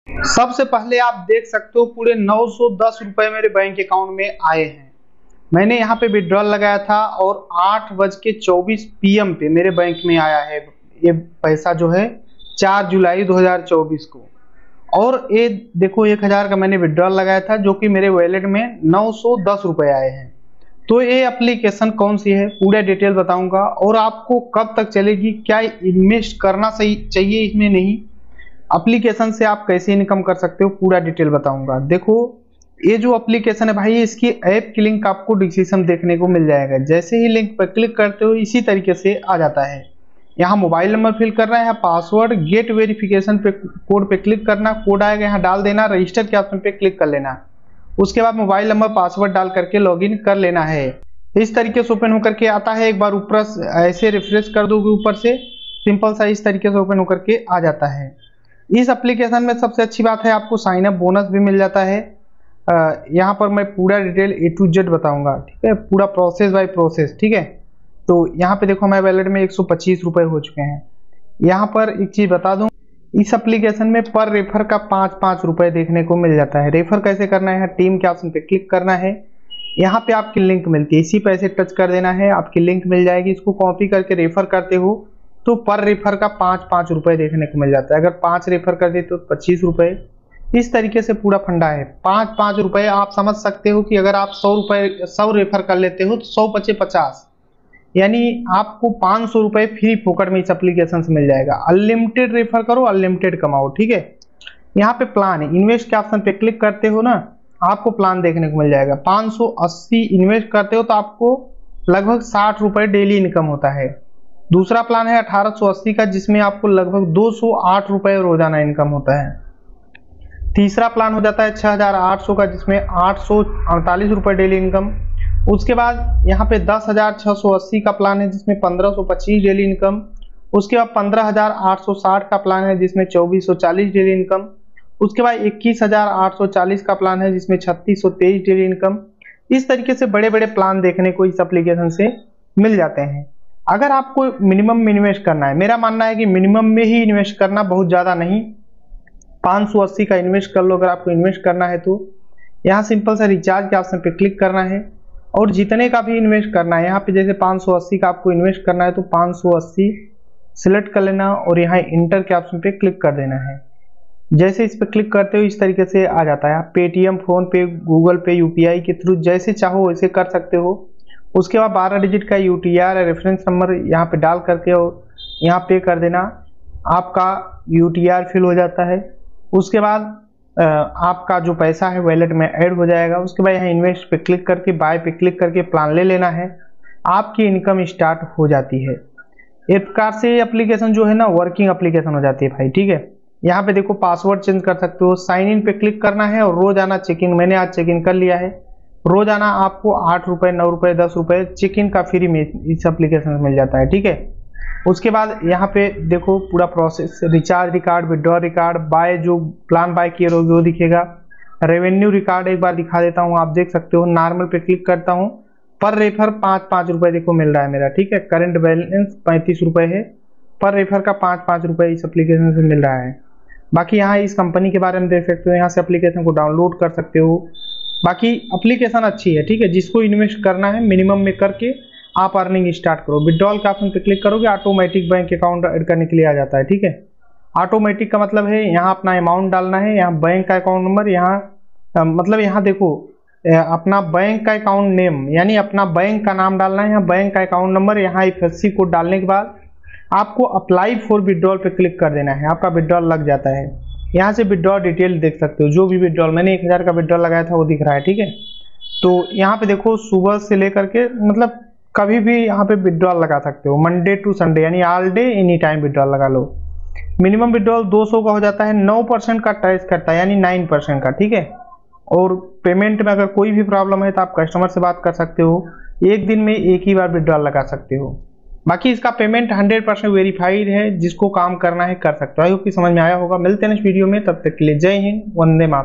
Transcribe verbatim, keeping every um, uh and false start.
सबसे पहले आप देख सकते हो पूरे नौ सौ दस रुपए मेरे बैंक अकाउंट में आए हैं। मैंने यहाँ पे विड्रॉल लगाया था और आठ बज के चौबीस पी एम पे मेरे बैंक में आया है ये पैसा जो है चार जुलाई दो हज़ार चौबीस को। और ये देखो एक हजार का मैंने विड्रॉल लगाया था जो कि मेरे वॉलेट में नौ सौ दस रुपए आए हैं। तो ये एप्लीकेशन कौन सी है पूरा डिटेल बताऊंगा और आपको कब तक चलेगी, क्या इन्वेस्ट करना सही चाहिए इसमें, नहीं एप्लीकेशन से आप कैसे इनकम कर सकते हो पूरा डिटेल बताऊंगा। देखो ये जो एप्लीकेशन है भाई, इसकी ऐप की लिंक आपको डिस्क्रिप्शन देखने को मिल जाएगा। जैसे ही लिंक पर क्लिक करते हो इसी तरीके से आ जाता है। यहाँ मोबाइल नंबर फिल करना है, पासवर्ड, गेट वेरिफिकेशन पे कोड पे क्लिक करना, कोड आएगा यहाँ डाल देना, रजिस्टर के ऑप्शन पे क्लिक कर लेना। उसके बाद मोबाइल नंबर पासवर्ड डाल करके लॉगिन कर लेना है। इस तरीके से ओपन होकर के आता है। एक बार ऊपर ऐसे रिफ्रेश कर दोगे ऊपर से, सिंपल सा इस तरीके से ओपन होकर के आ जाता है। इस एप्लीकेशन में सबसे अच्छी बात है आपको साइन अप बोनस भी मिल जाता है। यहाँ पर मैं पूरा डिटेल ए टू जेड बताऊंगा, ठीक है, पूरा प्रोसेस बाय प्रोसेस, ठीक है। तो यहाँ पे देखो हमारे वैलेट में एक सौ पच्चीस रुपए हो चुके हैं। यहाँ पर एक चीज बता दूं, इस एप्लीकेशन में पर रेफर का पाँच पाँच रुपए देखने को मिल जाता है। रेफर कैसे करना है, टीम के ऑप्शन पे क्लिक करना है, यहाँ पे आपकी लिंक मिलती है, इसी पे ऐसे टच कर देना है, आपकी लिंक मिल जाएगी। इसको कॉपी करके रेफर करते हो तो पर रेफर का पाँच पाँच रुपए देखने को मिल जाता है। अगर पाँच रेफर कर दे तो पच्चीस रुपए। इस तरीके से पूरा फंडा है। पाँच पाँच रुपए आप समझ सकते हो कि अगर आप सौ रुपए सौ रेफर कर लेते हो तो सौ पचे पचास, यानी आपको पाँच सौ रुपए फ्री फोकट में इस एप्लीकेशन से मिल जाएगा। अनलिमिटेड रेफर करो, अनलिमिटेड कमाओ, ठीक है। यहाँ पे प्लान है, इन्वेस्ट के ऑप्शन पे क्लिक करते हो ना, आपको प्लान देखने को मिल जाएगा। पाँच सौ अस्सी इन्वेस्ट करते हो तो आपको लगभग साठ रुपए डेली इनकम होता है। दूसरा प्लान है अठारह सौ अस्सी का, जिसमें आपको लगभग दो सौ आठ रुपए रोजाना इनकम होता है। तीसरा प्लान हो जाता है छह हजार आठ सौ का, जिसमें आठ सौ अड़तालीस रुपए डेली इनकम। उसके बाद यहाँ पे दस हजार छह सौ अस्सी का प्लान है, जिसमें पंद्रह सौ पच्चीस डेली इनकम। उसके बाद पंद्रह हजार आठ सौ साठ का प्लान है, जिसमें चौबीस सौ चालीस डेली इनकम। उसके बाद इक्कीस हजार आठ सौ चालीस का प्लान है, जिसमें छत्तीस सौ तेईस डेली इनकम। इस तरीके से बड़े बड़े प्लान देखने को इस एप्लीकेशन से मिल जाते हैं। अगर आपको मिनिमम इन्वेस्ट करना है, मेरा मानना है कि मिनिमम में ही इन्वेस्ट करना, बहुत ज्यादा नहीं, पाँच सौ अस्सी का इन्वेस्ट कर लो अगर आपको इन्वेस्ट करना है तो। यहाँ सिंपल सा रिचार्ज के ऑप्शन पे क्लिक करना है और जितने का भी इन्वेस्ट करना है, यहाँ पे जैसे पाँच सौ अस्सी का आपको इन्वेस्ट करना है तो पाँच सौ अस्सी सिलेक्ट कर लेना और यहाँ इंटर के ऑप्शन पे क्लिक कर देना है। जैसे इस पे क्लिक करते हो इस तरीके से आ जाता है। आप Paytm, PhonePe, Google pay, UPI के थ्रू जैसे चाहो वैसे कर सकते हो। उसके बाद बारह डिजिट का यूटीआर रेफरेंस नंबर यहाँ पे डाल करके और यहाँ पे कर देना, आपका यूटीआर फिल हो जाता है। उसके बाद आपका जो पैसा है वॉलेट में ऐड हो जाएगा। उसके बाद यहाँ इन्वेस्ट पे क्लिक करके, बाय पे क्लिक करके प्लान ले लेना है, आपकी इनकम स्टार्ट हो जाती है। एक प्रकार से ये एप्लीकेशन जो है ना वर्किंग एप्लीकेशन हो जाती है भाई, ठीक है। यहाँ पे देखो पासवर्ड चेंज कर सकते हो, साइन इन पे क्लिक करना है और रोजाना चेक इन, मैंने आज चेक इन कर लिया है। रोजाना आपको आठ रुपए, नौ रुपए, दस रुपए चेक इन का फ्री में इस एप्लीकेशन में मिल जाता है, ठीक है। उसके बाद यहाँ पे देखो पूरा process, recharge record, withdraw record, buy जो प्लान बाय किए रहोगे वो दिखेगा। रेवेन्यू रिकॉर्ड एक बार दिखा देता हूँ, आप देख सकते हो। नॉर्मल पे क्लिक करता हूँ, पर रेफर पाँच पाँच रुपए देखो मिल रहा है मेरा, ठीक है। करंट बैलेंस पैंतीस रुपए है, पर रेफर का पाँच पाँच रुपए इस एप्लीकेशन से मिल रहा है। बाकी यहाँ इस कंपनी के बारे में देख सकते हो, यहाँ से एप्लीकेशन को डाउनलोड कर सकते हो। बाकी एप्लीकेशन अच्छी है, ठीक है। जिसको इन्वेस्ट करना है मिनिमम में करके आप अर्निंग स्टार्ट करो। विड्रॉल का ऑप्शन पे क्लिक करोगे, ऑटोमेटिक बैंक अकाउंट ऐड करने के लिए आ जाता है, ठीक है। ऑटोमेटिक का मतलब है यहाँ अपना अमाउंट डालना है, यहाँ बैंक का अकाउंट नंबर, यहाँ मतलब यहाँ देखो अपना बैंक का अकाउंट नेम, यानी अपना बैंक का नाम डालना है, यहाँ बैंक का अकाउंट नंबर, यहाँ आईएफएससी कोड डालने के बाद आपको अप्लाई फॉर विड्रॉल पे क्लिक कर देना है, आपका विड्रॉल लग जाता है। यहाँ से विड्रॉल डिटेल देख सकते हो, जो भी विड्रॉल, मैंने एक हजार का विड्रॉल लगाया था वो दिख रहा है, ठीक है। तो यहाँ पे देखो सुबह से लेकर के मतलब कभी भी यहाँ पे विड्रॉल लगा सकते हो, मंडे टू संडे, यानी all day any time withdrawal लगा लो। मिनिमम विड्रॉल दो सौ का हो जाता है, नौ परसेंट का टैक्स करता है, यानी नौ परसेंट का, ठीक है। और पेमेंट में अगर कोई भी प्रॉब्लम है तो आप कस्टमर से बात कर सकते हो, एक दिन में एक ही बार विड्रॉल लगा सकते हो। बाकी इसका पेमेंट हंड्रेड परसेंट वेरीफाइड है, जिसको काम करना है कर सकते हो। आई होप कि समझ में आया होगा। मिलते हैं नेक्स्ट वीडियो में, तब तक के लिए जय हिंद, वंदे मातरम।